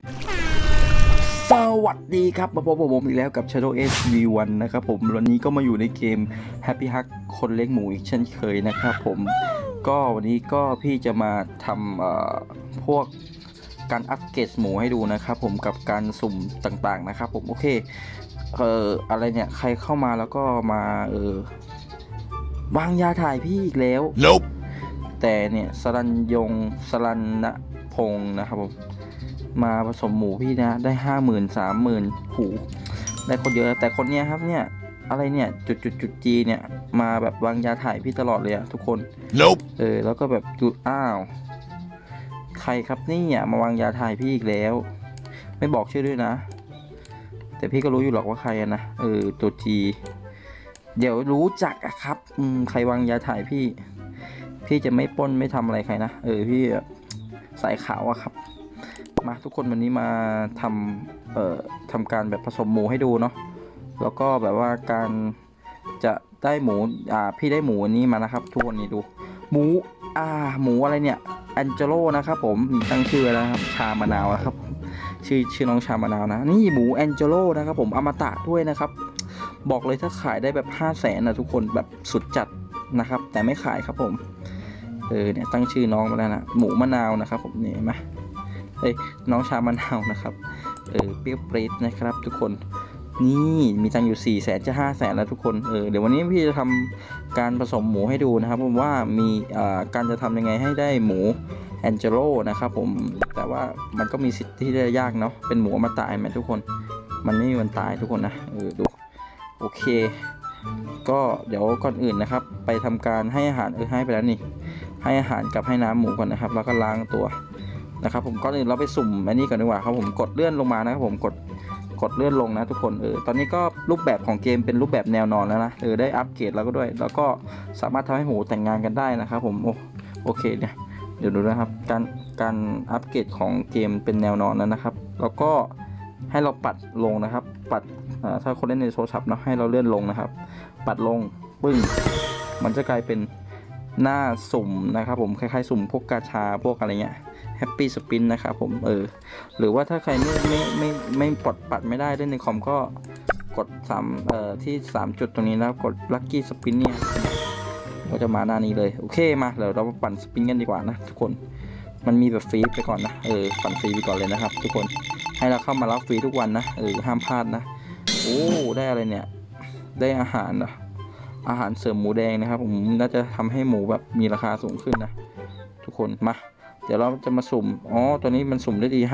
สวัสดีครับมาพบกับผมอีกแล้วกับ Shadow SV1 นะครับผมวันนี้ก็มาอยู่ในเกม Happy Hug คนเลี้ยงหมูอีกเช่นเคยนะครับผมก็วันนี้ก็พี่จะมาทำพวกการอัปเกรดหมูให้ดูนะครับผมกับการสุ่มต่างๆนะครับผมโอเคอะไรเนี่ยใครเข้ามาแล้วก็มาวางยาถ่ายพี่อีกแล้ว Nope. แต่เนี่ยสรันณพงศ์นะครับผมมาผสมหมูพี่นะได้50,000 30,000หูได้คนเยอะแต่คนเนี้ยครับเนี่ยอะไรเนี่ยจุดจีเนี่ยมาแบบวางยาถ่ายพี่ตลอดเลยอะทุกคน Nope. แล้วก็แบบจุดอ้าวใครครับนี่อ่ะมาวางยาถ่ายพี่อีกแล้วไม่บอกชื่อด้วยนะแต่พี่ก็รู้อยู่หรอกว่าใครนะตัวจีเดี๋ยวรู้จักอะครับใครวางยาถ่ายพี่จะไม่ปล้นไม่ทำอะไรใครนะพี่สายขาวอะครับมาทุกคนวันนี้มาทำการแบบผสมหมูให้ดูเนาะแล้วก็แบบว่าการจะได้หมูพี่ได้หมูอันนี้มานะครับทุกคนนี่ดูหมูอะไรเนี่ยแองเจโลนะครับผมตั้งชื่อแล้วครับชามะนาวนะครับชื่อน้องชามะนาวนะนี่หมูแองเจโลนะครับผมอมตะด้วยนะครับบอกเลยถ้าขายได้แบบ500,000นะทุกคนแบบสุดจัดนะครับแต่ไม่ขายครับผมเนี่ยตั้งชื่อน้องมาแล้วนะหมูมะนาวนะครับผมนี่มาน้องชามะนาวนะครับเปรี้ยวปรี๊ดนะครับทุกคนนี่มีตังค์อยู่400,000จะ500,000แล้วทุกคนเดี๋ยววันนี้พี่จะทำการผสมหมูให้ดูนะครับผมว่ามีการจะทำยังไงให้ได้หมูแองเจโลนะครับผมแต่ว่ามันก็มีสิทธิ์ที่จะยากเนาะเป็นหมูมาตายไหมทุกคนมันไม่มีวันตายทุกคนนะดูโอเคก็เดี๋ยวก่อนอื่นนะครับไปทำการให้อาหารให้ไปแล้วนี่ให้อาหารกับให้น้ำหมูก่อนนะครับแล้วก็ล้างตัวนะครับผมก่อนอื่นเราไปสุ่มอันนี้ก่อนดีกว่าครับผมกดเลื่อนลงมานะครับผมกดเลื่อนลงนะทุกคนตอนนี้ก็รูปแบบของเกมเป็นรูปแบบแนวนอนแล้วนะได้อัปเกรดแล้วก็ด้วยแล้วก็สามารถทำให้หมูแต่งงานกันได้นะครับผมโอเคเนี่ยเดี๋ยวดูนะครับการอัปเกรดของเกมเป็นแนวนอนแล้วนะครับแล้วก็ให้เราปัดลงนะครับปัดถ้าคนเล่นในโทรศัพท์เนาะให้เราเลื่อนลงนะครับปัดลงปึ้งมันจะกลายเป็นหน้าสุ่มนะครับผมคล้ายๆสุ่มพวกกาชาพวกอะไรเงี้ยแฮปปี้สปินนะครับผมหรือว่าถ้าใครไม่ปัดไม่ได้เล่นในคอมก็กดที่3จุดตรงนี้แล้วกดลัคกี้สปินเนี่ยก็จะมาหน้านี้เลยโอเคมาเดี๋ยวเราปั่นสปินกันดีกว่านะทุกคนมันมีแบบฟรีไปก่อนนะปั่นฟรีไปก่อนเลยนะครับทุกคนให้เราเข้ามารับฟรีทุกวันนะห้ามพลาดนะโอ้ได้อะไรเนี่ยได้อาหารนะอาหารเสริมหมูแดงนะครับผมน่าจะทำให้หมูแบบมีราคาสูงขึ้นนะทุกคนมาเดี๋ยวเราจะมาสุ่มตัวนี้มันสุ่มได้ดี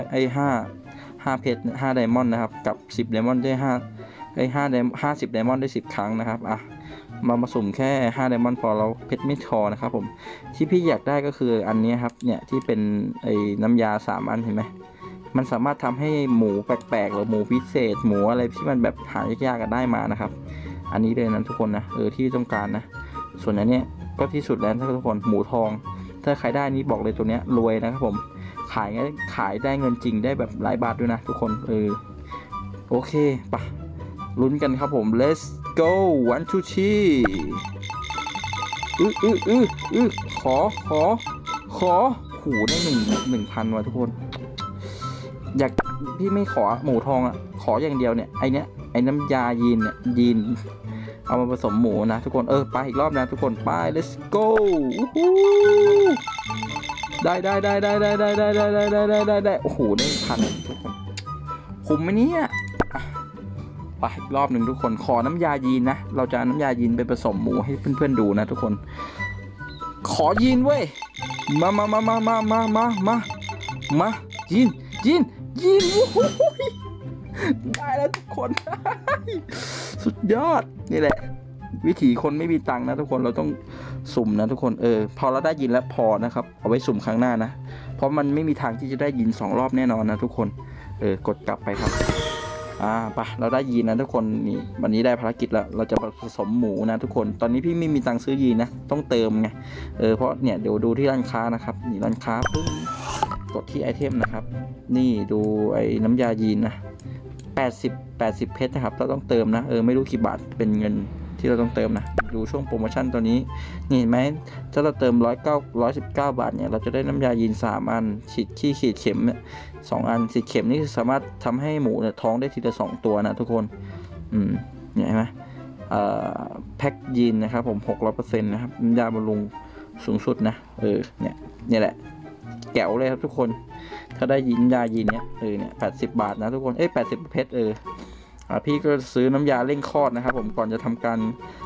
500 5เพชร5ไดมอนด์นะครับกับ10ไดมอนด์ได้50ไดมอนด์ได้10ครั้งนะครับมาสุ่มแค่5ไดมอนด์พอเราเพชรไม่พอนะครับผมที่พี่อยากได้ก็คืออันนี้ครับเนี่ยที่เป็นน้ำยา3อันเห็นไหมมันสามารถทำให้หมูแปลกๆหรือหมูพิเศษหมูอะไรที่มันแบบหายากๆกันได้มานะครับอันนี้เลยนะทุกคนนะที่ต้องการนะส่วนอันนี้ก็ที่สุดแล้วทุกคนหมูทองถ้าใครได้นี้บอกเลยตัวเนี้ยรวยนะครับผมขายได้เงินจริงได้แบบหลายบาทด้วยนะทุกคนโอเคปะลุ้นกันครับผม let's go 1 2 3ขอหูได้1,000ว่ะทุกคนอยากพี่ไม่ขอหมูทองขออย่างเดียวเนี่ยไอ้น้ำยายีนเอามาผสมหมูนะทุกคนไปอีกรอบนะทุกคนไป let's go ได้โอ้โหได้1,000ทุกคนคุ้มไหมเนี่ยไปอีกรอบหนึ่งทุกคนขอน้ำยายีนนะเราจะน้ำยายีนไปผสมหมูให้เพื่อนๆดูนะทุกคนขอยีนเว้ยมายีนได้แล้วทุกคน สุดยอดนี่แหละวิถีคนไม่มีตังค์นะทุกคนเราต้องสุ่มนะทุกคนพอเราได้ยินแล้วพอนะครับเอาไว้สุ่มครั้งหน้านะเพราะมันไม่มีทางที่จะได้ยิน2รอบแน่นอนนะทุกคนกดกลับไปครับไปเราได้ยีนนะทุกคนนี่วันนี้ได้ภารกิจแล้วเราจะผสมหมูนะทุกคนตอนนี้พี่ไม่มีตังค์ซื้อยีนนะต้องเติมไงเพราะเนี่ยเดี๋ยวดูที่ร้านค้านะครับนี่ร้านค้าปึ้งกดที่ไอเทมนะครับนี่ดูไอ้น้ำยายีนนะ80เพชรนะครับเราต้องเติมนะไม่รู้กี่บาทเป็นเงินทที่เราต้องเติมนะดูช่วงโปรโมชั่นตัวนี้นี่เห็นไหมถ้าเราเติม119 บาทเนี่ยเราจะได้น้ำยายีน3 อันขีดเข็มเนี่ย2 อันฉีดเข็มนี่สามารถทำให้หมูเนี่ยท้องได้ทีละ2 ตัวนะทุกคนเนี่ยเห็นไหมแพ็กยีนนะครับผม 600% นะครับน้ำยาบำรุงสูงสุดนะเนี่ยแหละแก๋วเลยครับทุกคนถ้าได้ยินยายีนเนี่ยเนี่ย80 บาทนะทุกคน80 เพชรพี่ก็ซื้อน้ำยาเร่งคลอดนะครับผมก่อนจะทำ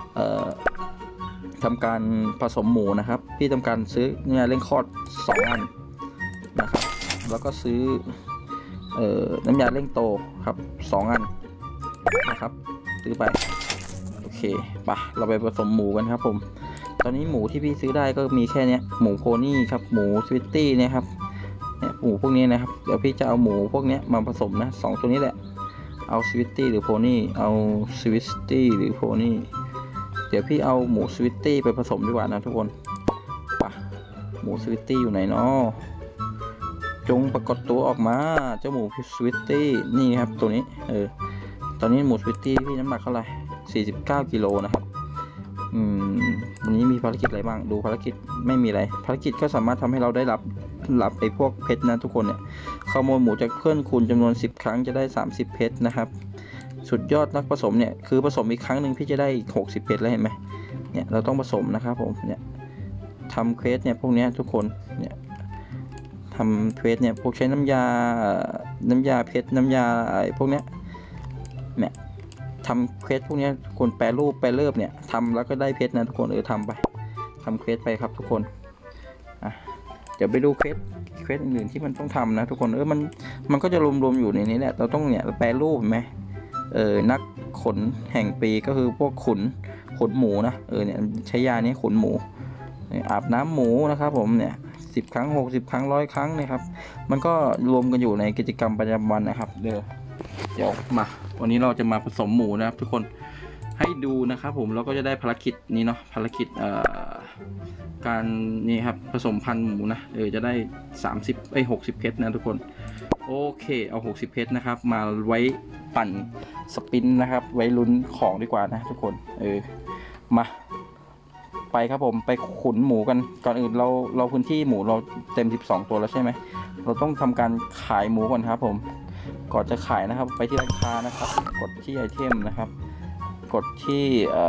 การผสมหมูนะครับพี่ทำการซื้อน้ำยาเร่งคลอด2 อันนะครับแล้วก็ซื้อน้ำยาเร่งโตครับ2 อันนะครับซื้อไปโอเคไปเราไปผสมหมูกันครับผมตอนนี้หมูที่พี่ซื้อได้ก็มีแค่นี้หมูโพนี่ครับหมูสวิตตี้เนี่ยครับเนี่ยหมูพวกนี้นะครับเดี๋ยวพี่จะเอาหมูพวกนี้มาผสมนะ2 ตัวนี้แหละเอาสวิตตี้หรือโพนี่เอาสวิตตี้หรือโพนี่เดี๋ยวพี่เอาหมูสวิตตี้ไปผสมดีกว่านะทุกคนปะหมูสวิตตี้อยู่ไหนเนาะจงปรากฏตัวออกมาเจ้าหมูสวิตตี้นี่ครับตัวนี้ตอนนี้หมูสวิตตี้พี่น้ำหนักเท่าไหร่49 กิโลนะครับวันนี้มีภารกิจอะไรบ้างดูภารกิจไม่มีอะไรภารกิจก็สามารถทำให้เราได้รับไอ้พวกเพชรนะทุกคนเนี่ยขโมยหมูจากเพื่อนคุณจำนวน10 ครั้งจะได้30 เพชรนะครับสุดยอดนักผสมเนี่ยคือผสมอีกครั้งหนึ่งพี่จะได้60 เพชรแล้วเห็นไหมเนี่ยเราต้องผสมนะครับผมเนี่ยทำเควสเนี่ยพวกนี้ทุกคนเนี่ยทำเควสเนี่ยพวกใช้น้ำยาเพชรน้ำยาไอ้พวกเนี้ยเนี่ยทำเควสพวกนี้คนแปรรูปเนี่ยทำแล้วก็ได้เพชรนะทุกคนทำไปทำเควสไปครับทุกคนเดี๋ยวไปดูเควสอื่นๆที่มันต้องทำนะทุกคนมันก็จะรวมๆอยู่ในนี้แหละเราต้องเนี่ยแปรรูปไหมนักขนแห่งปีก็คือพวกขนหมูนะเนี่ยใช้ยานี้ขนหมูอาบน้ำหมูนะครับผมเนี่ย10 ครั้ง60 ครั้ง100 ครั้งนะครับมันก็รวมกันอยู่ในกิจกรรมประจำวันนะครับเดี๋ยวมาวันนี้เราจะมาผสมหมูนะครับทุกคนให้ดูนะครับผมเราก็จะได้ภารกิจนี้เนาะภารกิจการนี่ครับผสมพันธุ์หมูนะจะได้60 เพชรนะทุกคนโอเคเอา60 เพชรนะครับมาไว้ปั่นสปินนะครับไว้ลุ้นของดีกว่านะทุกคนมาไปครับผมไปขุนหมูกันก่อนอื่นเราพื้นที่หมูเราเต็ม12 ตัวแล้วใช่ไหมเราต้องทำการขายหมูก่อนครับผมก่อนจะขายนะครับไปที่ร้านค้านะครับกดที่ไอเทมนะครับกดที่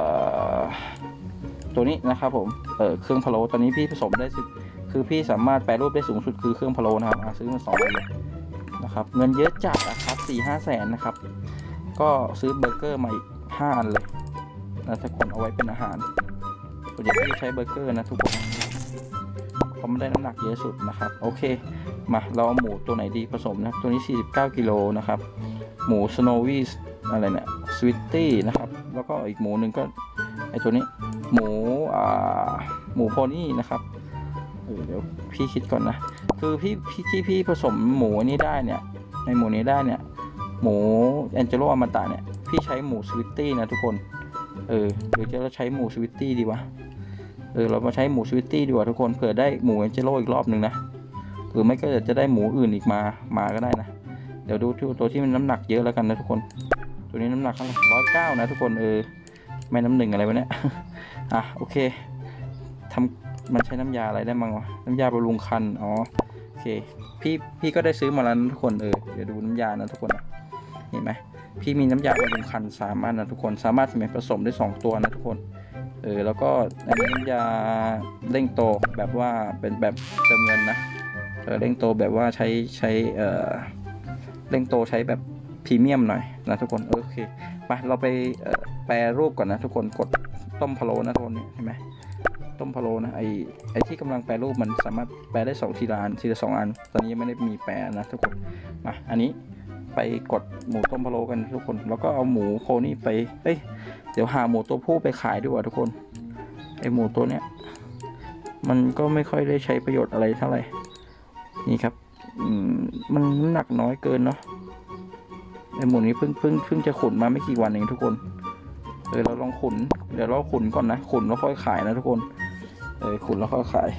ตัวนี้นะครับผมเครื่องพะโล้ตอนนี้พี่ผสมได้คือพี่สามารถแปรรูปได้สูงสุดคือเครื่องพะโล้นะครับซื้อมา2 เลยนะครับเงินเยอะจัดนะครับ4-5 แสนนะครับก็ซื้อเบอร์เกอร์มาอีก5 อันเลยนะทุกคนเอาไว้เป็นอาหารเดี๋ยวพี่ใช้เบอร์เกอร์นะทุกคนเพราะมันได้น้ำหนักเยอะสุดนะครับโอเคมาเราเอาหมูตัวไหนดีผสมนะตัวนี้49 กิโลนะครับหมูสโนวี่อะไรเนี่ยสวิตตี้นะครับแล้วก็อีกหมูหนึ่งก็ไอตัวนี้หมูโพนี่นะครับเดี๋ยวพี่คิดก่อนนะคือพี่ผสมหมูนี้ได้เนี่ยในหมูนี้ได้เนี่ยหมูแองเจโรอมตะเนี่ยพี่ใช้หมูสวิตตี้นะทุกคนหรือจะเราใช้หมูสวิตตี้ดีวะเรามาใช้หมูสวิตตี้ดีกว่าทุกคนเผื่อได้หมูแองเจโรอีกรอบหนึ่งนะหรือไม่ก็จะได้หมูอื่นอีกมาก็ได้นะเดี๋ยวดูตัวที่มันน้ำหนักเยอะแล้วกันนะทุกคนตัวนี้น้ำหนักเท่าไหร่109นะทุกคนไม่น้ำหนึ่งอะไรวะเนี่ยโอเคมันใช้น้ำยาอะไรได้บ้างวะน้ำยาบำรุงคันโอเคพี่ก็ได้ซื้อมาแล้วนะทุกคนเดี๋ยวดูน้ำยานะทุกคนเห็นไหมพี่มีน้ำยาบำรุงคัน3 อันนะทุกคนสามารถผสมได้2 ตัวนะทุกคนแล้วก็อันนี้น้ำยาเร่งโตแบบว่าเป็นแบบเติมเงินนะเร่งโตแบบว่าใช้เร่งโตใช้แบบพรีเมียมหน่อยนะทุกคนโอเคไปเราไปแปรรูปก่อนนะทุกคนกดต้มพะโล้นะทุกคนเห็นไหมต้มพะโล้นะไอที่กำลังแปรรูปมันสามารถแปรได้2 ทีละ2 อันตอนนี้ยังไม่ได้มีแปรนะทุกคนมาอันนี้ไปกดหมูต้มพะโล้กันทุกคนแล้วก็เอาหมูโคนี่ไปเดี๋ยวหาหมูตัวผู้ไปขายดีกว่าทุกคนไอหมูตัวเนี้ยมันก็ไม่ค่อยได้ใช้ประโยชน์อะไรเท่าไหร่นี่ครับมันน้ำหนักน้อยเกินเนาะไอหมูนี้เพิ่งจะขุนมาไม่กี่วันเองทุกคนเราลองขุนเดี๋ยวเราขุนก่อนนะขุนแล้วค่อยขายนะทุกคนขุนแล้วค่อยขาย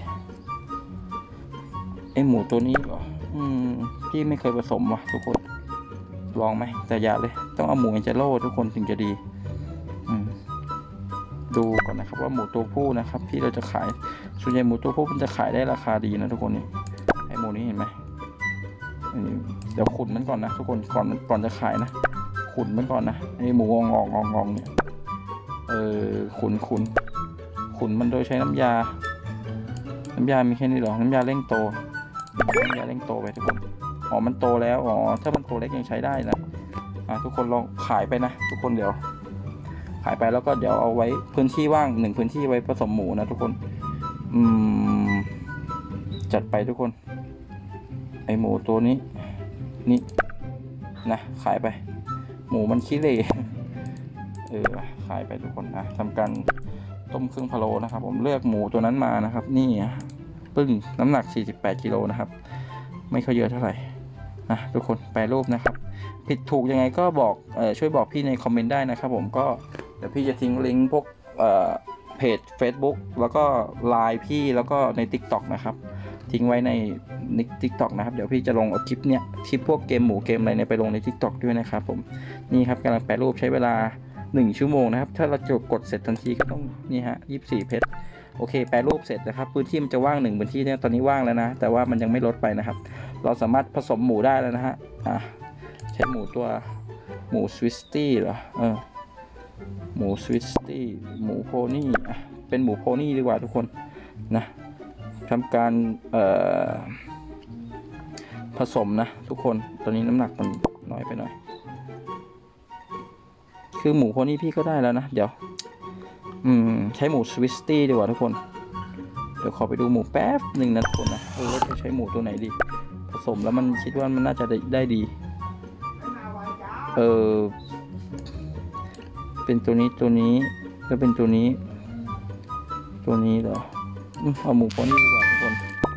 ไอหมูตัวนี้เหรอพี่ไม่เคยผสมว่ะทุกคนลองไหมแต่อย่าเลยต้องเอาหมูแองเจโร่ทุกคนถึงจะดีดูก่อนนะครับว่าหมูตัวผู้นะครับพี่เราจะขายส่วนใหญ่หมูตัวผู้มันจะขายได้ราคาดีนะทุกคนนี่ไอหมูนี้เห็นไหมเดี๋ยวขุนมันก่อนนะทุกคนก่อนจะขายนะขุนมันก่อนนะไอหมูงองเนี่ยขุนมันโดยใช้น้ำยามีแค่นี้หรอน้ำยาเร่งโตไปทุกคนอ๋อมันโตแล้วอ๋อถ้ามันโตเล็กยังใช้ได้นะทุกคนลองขายไปนะทุกคนเดี๋ยวขายไปแล้วก็เดี๋ยวเอาไว้พื้นที่ว่าง1พื้นที่ไว้ผสมหมูนะทุกคนจัดไปทุกคนไอหมูตัวนี้นี่นะขายไปหมูมันขี้เหร่ขายไปทุกคนทำการต้มเครื่องพะโล้นะครับผมเลือกหมูตัวนั้นมานะครับนี่ปึ้งน้ำหนัก48 กิโลนะครับไม่ค่อยเยอะเท่าไหร่นะทุกคนแปรรูปนะครับผิดถูกยังไงก็บอกช่วยบอกพี่ในคอมเมนต์ได้นะครับผมก็เดี๋ยวพี่จะทิ้งลิงก์พวกเพจ Facebook แล้วก็ไลน์พี่แล้วก็ใน TikTok นะครับทิ้งไว้ใน TikTok นะครับเดี๋ยวพี่จะลงเอาคลิปพวกเกมหมูเกมอะไรเนี่ยไปลงใน TikTok ด้วยนะครับผมนี่ครับกำลังแปรรูปใช้เวลา1 ชั่วโมงนะครับถ้าเราจะกดเสร็จทันทีก็ต้องนี่ฮะ24 เพชรโอเคแปรรูปเสร็จนะครับพื้นที่มันจะว่าง1พื้นที่เนี่ยตอนนี้ว่างแล้วนะแต่ว่ามันยังไม่ลดไปนะครับเราสามารถผสมหมูได้แล้วนะฮะใช้หมูสวิสตี้เหรอหมูสวิสตี้หมูโพนี่เป็นหมูโพนี่ดีกว่าทุกคนนะทำการผสมนะทุกคนตอนนี้น้ำหนักมันน้อยไปหน่อยคือหมูโพนี่พี่ก็ได้แล้วนะเดี๋ยวใช้หมูสวิสตี้ดีกว่าทุกคนเดี๋ยวขอไปดูหมูแป๊บหนึ่งนะทุกคนนะจะใช้หมูตัวไหนดีผสมแล้วมันคิดว่ามันน่าจะได้ดีเป็นตัวนี้แล้วเป็นตัวนี้เหรอเอาหมูโพนี่ดีกว่าทุกคน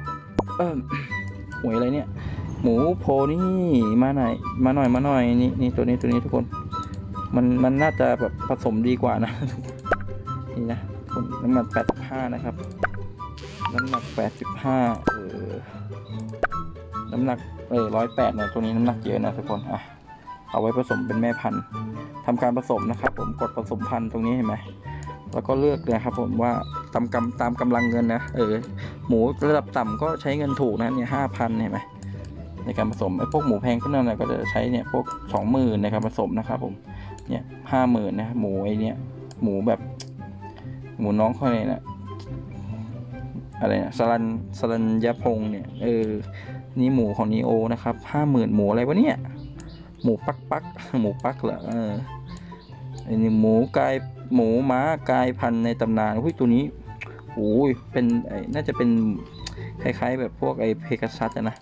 หวยอะไรเนี่ยหมูโพนี่มาหน่อยนี่ตัวนี้ทุกคนมันน่าจะแบบผสมดีกว่านะนี่นะน้ำหนัก85นะครับน้ำหนัก85น้ำหนัก108นะตัวนี้น้ำหนักเยอะนะทุกคนเอาไว้ผสมเป็นแม่พันธุ์ทำการผสมนะครับผมกดผสมพันธุ์ตรงนี้เห็นไหมแล้วก็เลือกนะครับผมว่าตามกำลังเงินนะหมูระดับต่ำก็ใช้เงินถูกนะเนี่ย5,000เห็นไหมในการผสมไอ้พวกหมูแพงขึ้นนั่นก็จะใช้เนี่ยพวก20,000ในการผสมนะครับผมเนี่ย50,000นะหมูไอ้เนี่ยหมูแบบหมูน้องเขาเนี่ยนะอะไรนะสรัญญพงษ์เนี่ยนี่หมูของนีโอนะครับ50,000หมูอะไรวะเนี่ยหมูปักหมูปักเหรอไอ้นี่หมูม้ากลายพันธุ์ในตำนานตัวนี้โอ้ยเป็นน่าจะเป็นคล้ายๆแบบพวกไอ้เพกาซัสนะ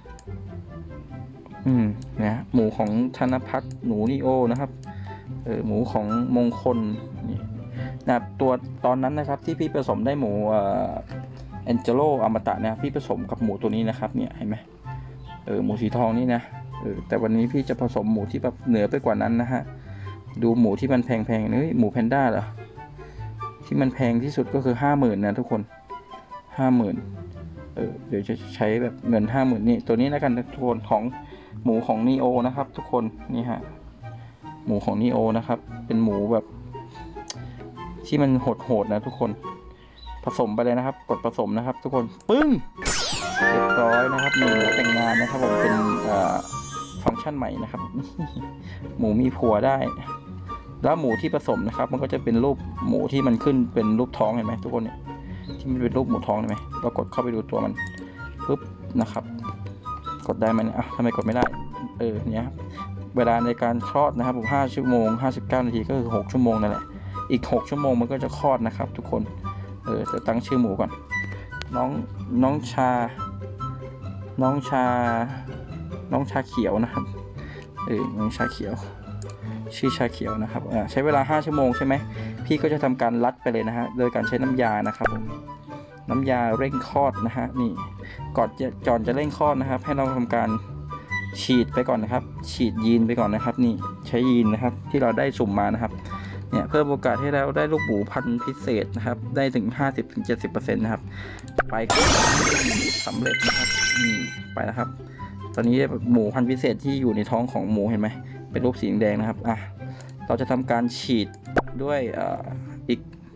นะหมูของธนพัฒน์หนูนีโอนะครับหมูของมงคลนี่นะตัวตอนนั้นนะครับที่พี่ผสมได้หมูแองเจโลอมตะเนี่ยพี่ผสมกับหมูตัวนี้นะครับเนี่ยเห็นไหมหมูสีทองนี่นะแต่วันนี้พี่จะผสมหมูที่แบบเหนือไปกว่านั้นนะฮะดูหมูที่มันแพงนี่หมูแพนด้าเหรอที่มันแพงที่สุดก็คือ50,000นะทุกคน50,000เดี๋ยวจะใช้แบบเงิน50,000นี่ตัวนี้แล้วกันทุกคนของหมูของนีโอนะครับทุกคนนี่ฮะหมูของนีโอนะครับเป็นหมูแบบที่มันโหดนะทุกคนผสมไปเลยนะครับกดผสมนะครับทุกคนปึ้งเรียบร้อยนะครับหมูแต่งงานนะครับผมเป็นฟังก์ชันใหม่นะครับหมูมีผัวได้แล้วหมูที่ผสมนะครับมันก็จะเป็นรูปหมูที่มันขึ้นเป็นรูปท้องเห็นไหมทุกคนเนี่ยที่มันเป็นรูปหมูท้องเห็นไหมเรากดเข้าไปดูตัวมันปุ๊บนะครับกดได้ไหมเนี่ยทำไมกดไม่ได้เนี่ยเวลาในการคลอดนะครับผม5 ชั่วโมง 59 นาทีก็คือ6 ชั่วโมงนั่นแหละอีก6 ชั่วโมงมันก็จะคลอดนะครับทุกคนจะตั้งชื่อหมูก่อนน้องชาเขียวนะครับน้องชาเขียวชื่อชาเขียวนะครับใช้เวลา5 ชั่วโมงใช่ไหมพี่ก็จะทำการรัดไปเลยนะฮะโดยการใช้น้ำยานะครับผมน้ำยาเร่งคลอดนะฮะนี่ก่อนจะเร่งคลอดนะครับให้เราทำการฉีดไปก่อนนะครับฉีดยีนไปก่อนนะครับนี่ใช้ยีนนะครับที่เราได้สุ่มมานะครับเนี่ยเพิ่มโอกาสให้เราได้ลูกหมูพันธุ์พิเศษนะครับได้ถึง 50-70% นะครับไปสำเร็จนะครับไปนะครับตอนนี้หมูพันธุ์พิเศษที่อยู่ในท้องของหมูเห็นไหมเป็นรูปสีแดงนะครับเราจะทำการฉีดด้วยอีก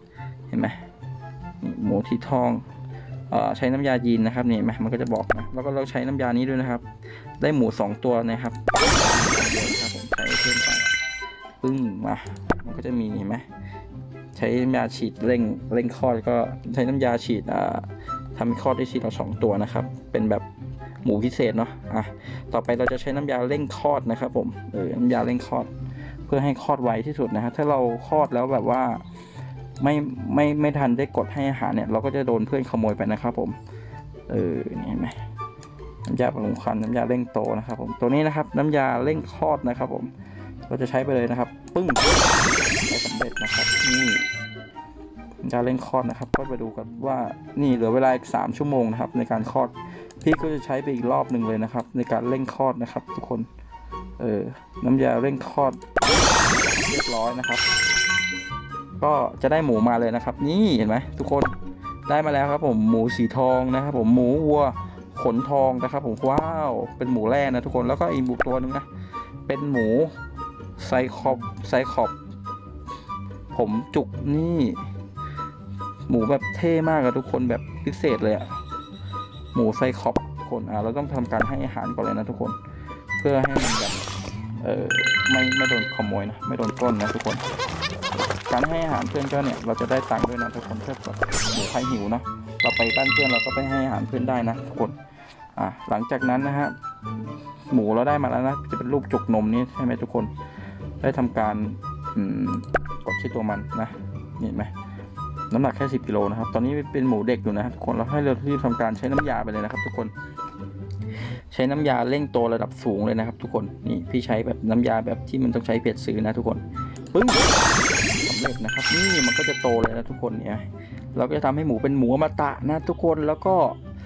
เห็นไหมหมูสีทองใช้น้ำยายีนนะครับนี่ไหมมันก็จะบอกนะแล้วก็เราใช้น้ำยานี้ด้วยนะครับได้หมู2ตัวนะครับครับผมใช้เพิ่มไปปึ้งมามันก็จะมีเห็นไหมใช้น้ำยาฉีดเร่งคลอดก็ใช้น้ำยาฉีดทำให้คลอดได้ทีละ2ตัวนะครับเป็นแบบหมูพิเศษเนาะต่อไปเราจะใช้น้ำยาเร่งคลอดนะครับผมน้ำยาเร่งคลอดเพื่อให้คลอดไวที่สุดนะครับถ้าเราคลอดแล้วแบบว่าไม่ทันได้กดให้อาหารเนี่ยเราก็จะโดนเพื่อนขโมยไปนะครับผมนี่เห็นไหมน้ำยาบำรุงครรภ์น้ำยาเร่งโตนะครับผมตัวนี้นะครับน้ำยาเร่งคลอดนะครับผมเราจะใช้ไปเลยนะครับปึ้งได้สำเร็จนะครับนี่น้ำยาเร่งคลอดนะครับก็ไปดูกันว่านี่เหลือเวลาอีก3 ชั่วโมงนะครับในการคลอดพี่ก็จะใช้ไปอีกรอบหนึ่งเลยนะครับในการเร่งคลอดนะครับทุกคนน้ำยาเร่งคลอดเรียบร้อยนะครับก็จะได้หมูมาเลยนะครับนี่เห็นไหมทุกคนได้มาแล้วครับผมหมูสีทองนะครับผมหมูวัวขนทองนะครับผมว้าวเป็นหมูแร่นะทุกคนแล้วก็อีกหมูตัวนึงนะเป็นหมูไซคอบผมจุกนี่หมูแบบเท่มากอะทุกคนแบบพิเศษเลยอะหมูไซคอบคนเราต้องทำการให้อาหารก่อนเลยนะทุกคนเพื่อให้มันแบบไม่โดนขโมยนะไม่โดนปล้นนะทุกคนการให้อาหารเพื่อนก็เนี่ยเราจะได้ตังค์ด้วยนะทุกคนเพื่อแบบหมูใครหิวเนาะเราไปบ้านเพื่อนเราก็ไปให้อาหารเพื่อนได้นะทุกคนหลังจากนั้นนะฮะหมูเราได้มาแล้วนะจะเป็นรูปจุกนมนี่ใช่ไหมทุกคนได้ทำการกดที่ตัวมันนะเห็นไหมน้ำหนักแค่10 กิโลนะครับตอนนี้เป็นหมูเด็กอยู่นะทุกคนเราให้เรารีบทำการใช้น้ำยาไปเลยนะครับทุกคนใช้น้ำยาเร่งโตระดับสูงเลยนะครับทุกคนนี่พี่ใช้แบบน้ำยาแบบที่มันต้องใช้เพจซื้อนะทุกคนปึ้งสำเร็จนะครับนี่มันก็จะโตเลยนะทุกคนเนี่ยเราก็จะทำให้หมูเป็นหมูอมตะนะทุกคนแล้วก็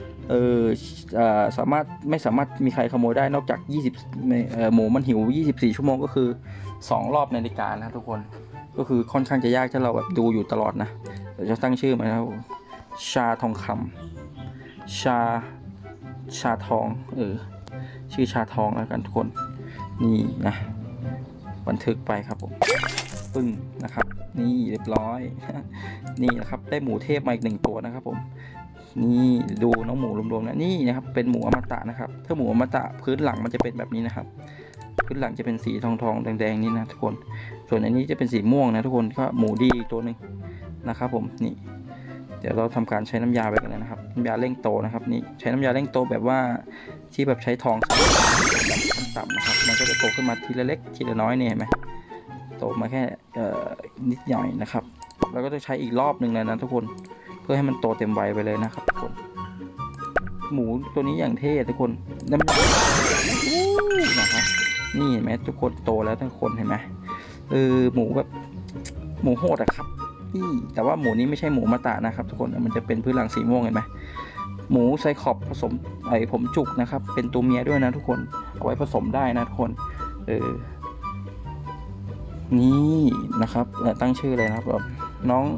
ไม่สามารถมีใครขโมยได้นอกจากหมูมันหิว24 ชั่วโมงก็คือ2 รอบนาฬิกานะทุกคนก็คือค่อนข้างจะยากถ้าเราแบบดูอยู่ตลอดนะเดี๋ยวจะตั้งชื่อมานะครับชาทองคำชาทองชื่อชาทองแล้วกันทุกคนนี่นะบันทึกไปครับผมปึ้งนะครับนี่เรียบร้อยนี่นะครับได้หมูเทพมาอีก1 ตัวนะครับผมนี่ดูน้องหมูรวมๆนะนี่นะครับเป็นหมูอมตะนะครับถ้าหมูอมตะพื้นหลังมันจะเป็นแบบนี้นะครับพื้นหลังจะเป็นสีทองแดงๆนี่นะทุกคนส่วนอันนี้จะเป็นสีม่วงนะทุกคนก็หมูดีตัวหนึ่งนะครับผมนี่เดี๋ยวเราทำการใช้น้ำยาไปกันเลยนะครับน้ำยาเร่งโตนะครับนี่ใช้น้ำยาเร่งโตแบบว่าที่แบบใช้ทองแบบขั้นต่ำนะครับมันก็จะโตขึ้นมาทีละเล็กทีละน้อยเนี่ยเห็นไหมโตมาแค่นิดหน่อยนะครับแล้วก็จะใช้อีกรอบหนึ่งเลยนะทุกคนเพื่อให้มันโตเต็มวัยไปเลยนะครับทุกคนหมูตัวนี้อย่างเท่ทุกคนน้ำยานะครับนี่เห็นไหมทุกคนโตแล้วทุกคนเห็นไหมหมูแบบหมูโหดอะครับนี่แต่ว่าหมูนี้ไม่ใช่หมูมาตะนะครับทุกคนมันจะเป็นพื้นหลังสีม่วงเห็นไหมหมูไซคอบผสมผมจุกนะครับเป็นตัวเมียด้วยนะทุกคนเอาไว้ผสมได้นะทุกคนนี่นะครับตั้งชื่อเลยนะครับแบบน้อง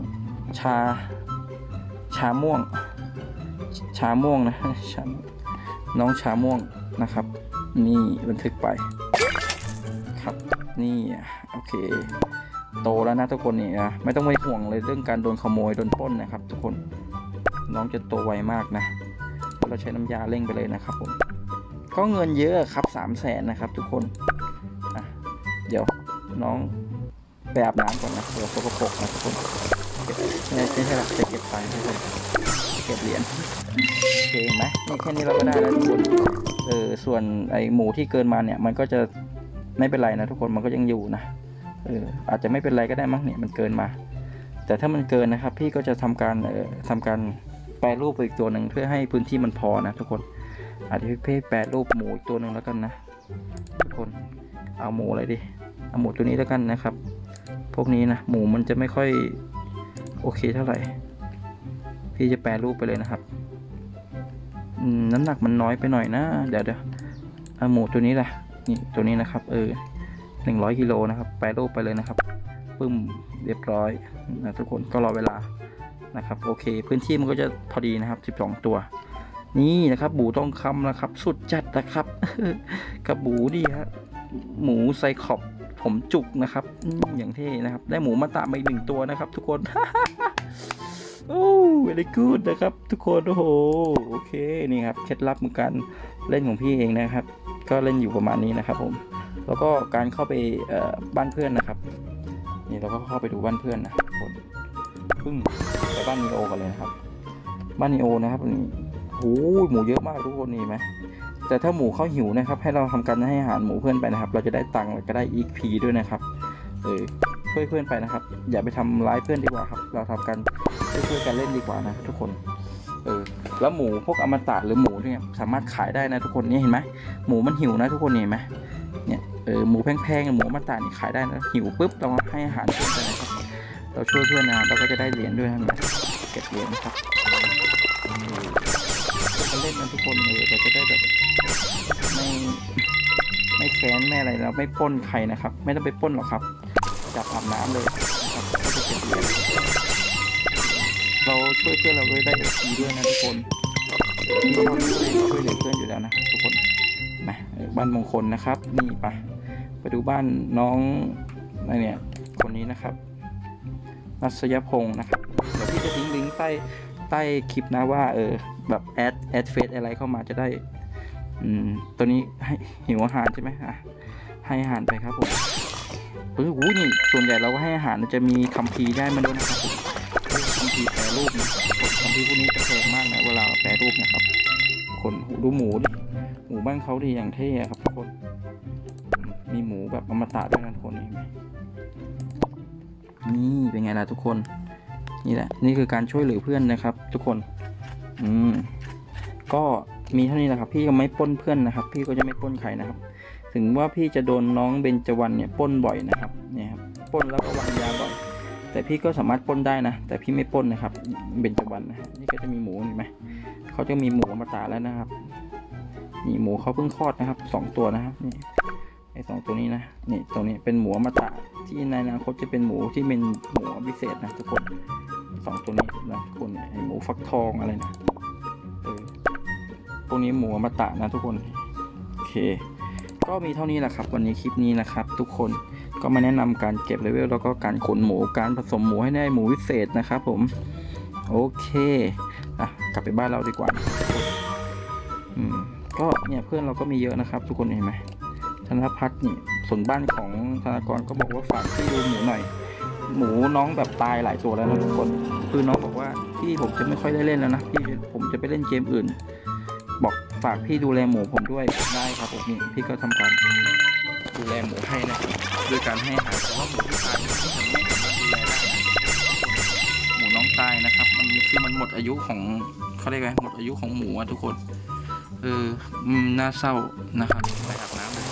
ชาม่วงนะน้องชาม่วงนะครับนี่บันทึกไปครับนี่โอเคโตแล้วนะทุกคนนี่นะไม่ต้องไปห่วงเลยเรื่องการโดนขโมยโดนปล้นนะครับทุกคนน้องจะโตไวมากนะเราใช้น้ำยาเร่งไปเลยนะครับผมก็เงินเยอะครับ300,000นะครับทุกคนเดี๋ยวน้องไปอาบน้ำก่อนนะเดี๋ยวสกปรกนะทุกคนไม่ใช่หลักจะเก็บไปทุกคนเก็บเหรียญโอเคไหมนี่แค่นี้เราก็ได้แล้วทุกคนส่วนไอหมูที่เกินมาเนี่ยมันก็จะไม่เป็นไรนะทุกคนมันก็ยังอยู่นะอาจจะไม่เป็นไรก็ได้มั้งเนี่ยมันเกินมาแต่ถ้ามันเกินนะครับพี่ก็จะทำการแปรรูปอีกตัวหนึ่งเพื่อให้พื้นที่มันพอนะทุกคนอาจจะพี่แปรรูปหมูอีกตัวหนึ่งแล้วกันนะทุกคนเอาหมูอะไรดีเอาหมูตัวนี้แล้วกันนะครับพวกนี้นะหมูมันจะไม่ค่อยโอเคเท่าไหร่พี่จะแปรรูปไปเลยนะครับน้ำหนักมันน้อยไปหน่อยนะเดี๋ยวเอาหมูตัวนี้แหละนี่ตัวนี้นะครับ100 กิโลนะครับแปรรูปไปเลยนะครับปึ้มเรียบร้อยนะทุกคนก็รอเวลานะครับโอเคพื้นที่มันก็จะพอดีนะครับ12 ตัวนี่นะครับหมูทองคำนะครับสุดจัดนะครับกับหมูดีครับหมูไซคอบผมจุกนะครับอย่างเท่นะครับได้หมูมาตะมาอีก1 ตัวนะครับทุกคนโอ้ very good นะครับทุกคนโอ้โหโอเคนี่ครับเคล็ดลับในการเล่นของพี่เองนะครับก็เล่นอยู่ประมาณนี้นะครับผมแล้วก็การเข้าไปบ้านเพื่อนนะครับนี่เราก็เข้าไปดูบ้านเพื่อนนะทุกคนพึ่งไปบ้านนีโอกันเลยนะครับบ้านนีโอนะครับนี่โอ้หมูเยอะมากทุกคนนี่ไหมแต่ถ้าหมูเขาหิวนะครับให้เราทำการให้อาหารหมูเพื่อนไปนะครับเราจะได้ตังค์แล้วก็ได้ XP ด้วยนะครับช่วยเพื่อนไปนะครับอย่าไปทำร้ายเพื่อนดีกว่าครับเราทำกันช่วยกันเล่นดีกว่านะทุกคนแล้วหมูพวกอมตะหรือหมูเนี่ยสามารถขายได้นะทุกคนนี่เห็นไหมหมูมันหิวนะทุกคนเห็นไหมเนี่ยหมูแพงๆหมูอมตะนี่ขายได้นะหิวปุ๊บเราให้อาหารเพื่อนไปนะครับเราช่วยเพื่อนนะเราก็จะได้เหรียญด้วยนะเก็บเหรียญนะครับช่วยกันเล่นนะทุกคนเราจะได้แบบไม่แค้นไม่อะไรเราไม่ปล้นใครนะครับไม่ต้องไปปล้นหรอกครับจับอาบน้ำเลยนะครับก็จะเก็บเหรียญเราช่วยเพื่อนเราด้วยได้ดีด้วยนะทุกคนที่ชอบช่วยเหลือเพื่อนอยู่แล้วนะทุกคนมาบ้านมงคลนะครับนี่ไปดูบ้านน้องอะไรเนี่ยคนนี้นะครับนัสยพงศ์นะครับเดี๋ยวพี่จะทิ้งลิงก์ใต้คลิปนะว่าแบบแอดเฟซอะไรเข้ามาจะได้ตัวนี้ให้หิวอาหารใช่ไหมให้อาหารไปครับผมนี่ส่วนใหญ่เราก็ให้อาหารจะมีคัมภีร์ได้มาด้วยนะครับผมคัมภีร์แปรรูปนะคัมภีร์พวกนี้จะแพงมากนะเวลาแปรรูปนะครับคนดูหมูบ้านเขาดีอย่างเท่ครับทุกคนมีหมูแบบอมตะด้วยนะทุกคนนี่เป็นไงล่ะทุกคนนี่แหละนี่คือการช่วยเหลือเพื่อนนะครับทุกคนก็มีเท่านี้แหละครับพี่ก็ไม่ปล้นเพื่อนนะครับพี่ก็จะไม่ปล้นใครนะครับถึงว่าพี่จะโดนน้องเบญจวรรณเนี่ยปล้นบ่อยนะครับเนี่ยครับปล้นแล้วก็วางยาบ่อยแต่พี่ก็สามารถปล้นได้นะแต่พี่ไม่ปล้นนะครับเบญจวรรณนะฮะนี่ก็จะมีหมูเห็นไหมเขาจะมีหมูอมตะแล้วนะครับนี่หมูเขาเพิ่งคลอดนะครับ2 ตัวนะครับนี่ไอ้2 ตัวนี้นะนี่ตัวนี้เป็นหมูอมตะที่ในอนาคตจะเป็นหมูที่เป็นหมูพิเศษนะทุกคน2 ตัวนี้นะทุกคนไอ้หมูฟักทองอะไรนะพวกนี้หมูอมตะนะทุกคนโอเคก็มีเท่านี้แหละครับวันนี้คลิปนี้นะครับทุกคนก็มาแนะนำการเก็บเลเวลแล้วก็การขนหมูการผสมหมูให้ได้หมูพิเศษนะครับผมโอเคกลับไปบ้านเราดีกว่าก็เนี่ยเพื่อนเราก็มีเยอะนะครับทุกคนเห็นไหมธนพัฒน์นี่ส่วนบ้านของธนากรก็บอกว่าฝากพี่ดูหมูหน่อยหมูน้องแบบตายหลายตัวแล้วนะทุกคนคือน้องบอกว่าพี่ผมจะไม่ค่อยได้เล่นแล้วนะผมจะไปเล่นเกมอื่นบอกฝากพี่ดูแลหมูผมด้วยได้ครับผมนี่พี่ก็ทำการดูแลหมูให้นะโดยการให้อาหารแต่ว่าหมูที่ตายผมไม่สามารถดูแลได้หมูน้องตายนะครับมันหมดอายุของเขาเรียกไงหมดอายุของหมูอะทุกคนน่าเศร้านะครับไปอาบน้ำเลย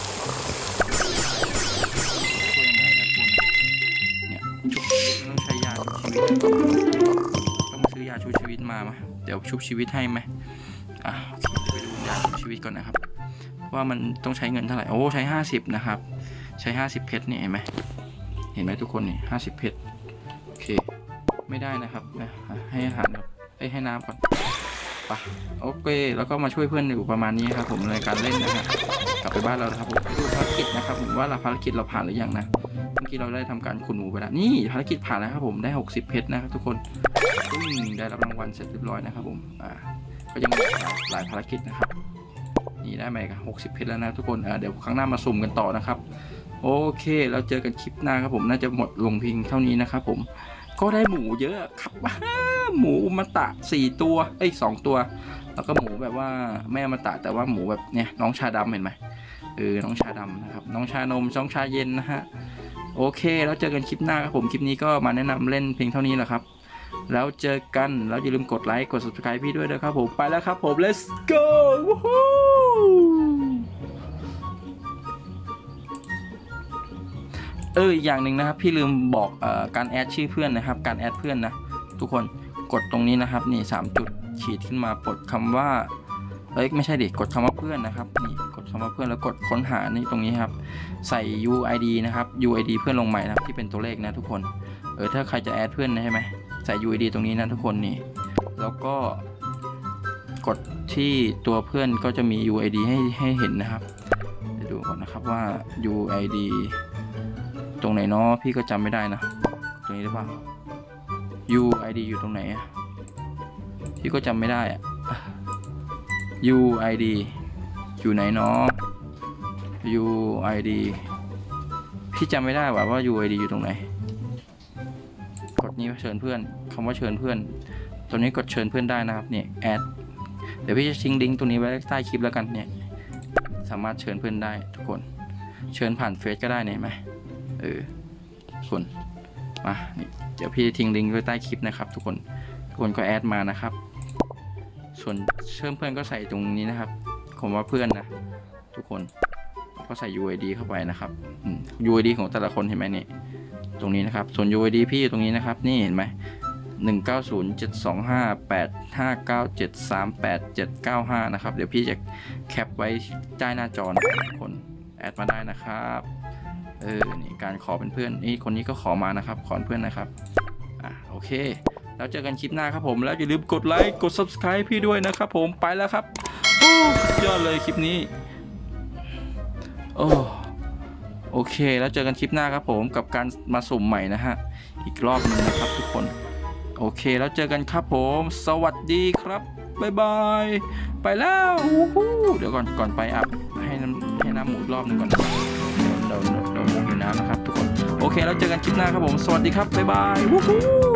ช่วยยังไงนะคุณเนี่ยต้องใช้ยาชุบชีวิตต้องซื้อยาชุบชีวิตมาเดี๋ยวชุบชีวิตให้ไหมไปดูยาชุบชีวิตก่อนนะครับว่ามันต้องใช้เงินเท่าไหร่ใช้50นะครับใช้50เพชรนี่เห็นไหมทุกคนนี่50เพชรโอเคไม่ได้นะครับให้อาหารครับให้น้ำก่อนไปโอเคแล้วก็มาช่วยเพื่อนอยู่ประมาณนี้ครับผมในการเล่นนะฮะกลับไปบ้านเราครับผมดูภารกิจนะครับผมว่าภารกิจเราผ่านหรือยังนะเมื่อกี้เราได้ทำการขุดหมูไปแล้วนี่ภารกิจผ่านแล้วครับผมได้60เพชรนะครับทุกคนได้รับรางวัลเสร็จเรียบร้อยนะครับผมก็ยังมีหลายภารกิจนะครับนี่ได้ไหมครับ60เพชรแล้วนะทุกคนเดี๋ยวครั้งหน้ามาสุ่มกันต่อนะครับโอเคเราเจอกันคลิปหน้าครับผมน่าจะหมดลงเพียงเท่านี้นะครับผมก็ได้หมูเยอะครับหมูอมตะ4 ตัว2 ตัวแล้วก็หมูแบบว่าไม่อมตะแต่ว่าหมูแบบเนี่ยน้องชาดำเห็นไหมน้องชาดำนะครับน้องชานมน้องชาเย็นนะฮะโอเคแล้วเจอกันคลิปหน้าครับผมคลิปนี้ก็มาแนะนำเล่นเพียงเท่านี้แหละครับแล้วเจอกันแล้วอย่าลืมกดไลค์กด subscribe พี่ด้วยนะครับผมไปแล้วครับผม let's go อย่างหนึ่งนะครับพี่ลืมบอกการแอดชื่อเพื่อนนะครับการแอดเพื่อนนะทุกคนกดตรงนี้นะครับนี่3 จุดขีดขึ้นมาปลดคำว่าไม่ใช่ดิกดคำว่าเพื่อนนะครับนี่กดคำว่าเพื่อนแล้วกดค้นหานี่ตรงนี้ครับใส่ UID นะครับ UID เพื่อนลงใหม่นะครับที่เป็นตัวเลขนะทุกคนถ้าใครจะแอดเพื่อนนะใช่ไหมใส่ UID ตรงนี้นะทุกคนนี่แล้วก็กดที่ตัวเพื่อนก็จะมี UID ให้เห็นนะครับเดี๋ยวดูก่อนนะครับว่า UID ตรงไหนเนาะพี่ก็จำไม่ได้นะตรงนี้หรือเปล่า UID อยู่ตรงไหนอะพี่ก็จำไม่ได้อะ UID อยู่ไหนเนาะ UID พี่จำไม่ได้ว่า UID อยู่ตรงไหนกดนี้เชิญเพื่อนคำว่าเชิญเพื่อนตัวนี้กดเชิญเพื่อนได้นะครับเนี่ยแอดเดี๋ยวพี่จะทิ้งลิงก์ตัวนี้ไว้ใต้คลิปแล้วกันเนี่ยสามารถเชิญเพื่อนได้ทุกคนเชิญผ่านเฟซก็ได้เนี่ยไหมทุกคนมาเดี๋ยวพี่ทิ้งลิงก์ไว้ใต้คลิปนะครับทุกคนก็แอดมานะครับส่วนเชิญเพื่อนก็ใส่ตรงนี้นะครับผมว่าเพื่อนนะทุกคนก็ใส่ UID เข้าไปนะครับ UID ของแต่ละคนเห็นไหมเนี่ยตรงนี้นะครับส่วน UID พี่ตรงนี้นะครับนี่เห็นไหม190725859738795นะครับเดี๋ยวพี่จะแคปไว้ใต้หน้าจอทุกคนแอดมาได้นะครับนี่การขอเป็นเพื่อนนี่คนนี้ก็ขอมานะครับขอเพื่อนนะครับโอเคแล้วเจอกันคลิปหน้าครับผมแล้วอย่าลืมกดไลค์กด Subscribe พี่ด้วยนะครับผมไปแล้วครับยอดเลยคลิปนี้โอเคแล้วเจอกันคลิปหน้าครับผมกับการมาสุ่มใหม่นะฮะอีกรอบนึงนะครับทุกคนโอเคแล้วเจอกันครับผมสวัสดีครับบ๊ายบายไปแล้วเดี๋ยวก่อนไปอัพให้น้ำหมูรอบนึงก่อนเราหิวน้ำนะครับทุกคนโอเคแล้วเจอกันคลิปหน้าครับผมสวัสดีครับบ๊ายบาย